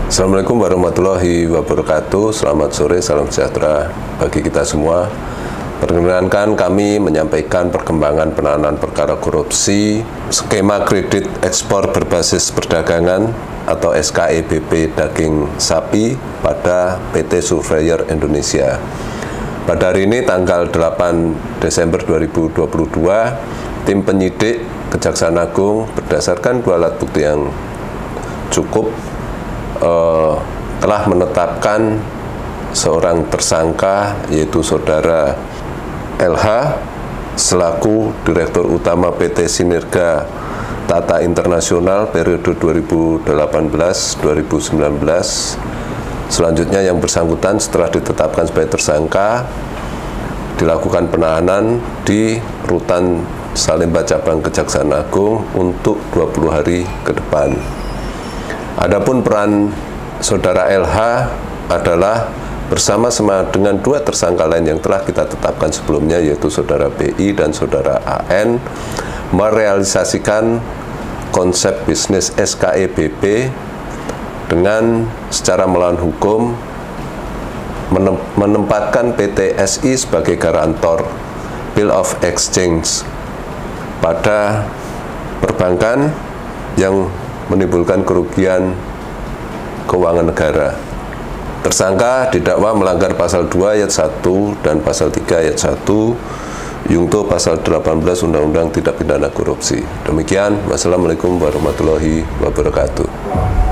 Assalamualaikum warahmatullahi wabarakatuh. Selamat sore, salam sejahtera bagi kita semua. Perkenankan kami menyampaikan perkembangan penanganan perkara korupsi skema kredit ekspor berbasis perdagangan atau SKEBP daging sapi pada PT Surveyor Indonesia. Pada hari ini tanggal 8 Desember 2022, tim penyidik Kejaksaan Agung berdasarkan dua alat bukti yang cukup telah menetapkan seorang tersangka, yaitu saudara LH selaku Direktur Utama PT Sinerga Tata Internasional periode 2018-2019. Selanjutnya yang bersangkutan setelah ditetapkan sebagai tersangka dilakukan penahanan di Rutan Salemba Cabang Kejaksaan Agung untuk 20 hari ke depan. Adapun peran saudara LH adalah bersama-sama dengan dua tersangka lain yang telah kita tetapkan sebelumnya, yaitu saudara BI dan saudara AN, merealisasikan konsep bisnis SKEBP dengan secara melawan hukum menempatkan PT SI sebagai garantor Bill of Exchange pada perbankan yang menimbulkan kerugian keuangan negara. Tersangka didakwa melanggar pasal 2 ayat 1 dan pasal 3 ayat 1 Yungto pasal 18 Undang-Undang Tindak Pidana Korupsi. Demikian, wassalamualaikum warahmatullahi wabarakatuh.